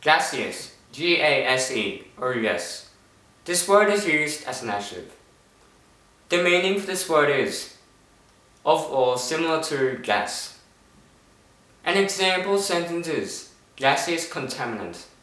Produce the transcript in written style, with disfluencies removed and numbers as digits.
Gaseous, G-A-S-E, or yes. This word is used as an adjective. The meaning for this word is of or similar to gas. An example sentence is gaseous contaminant.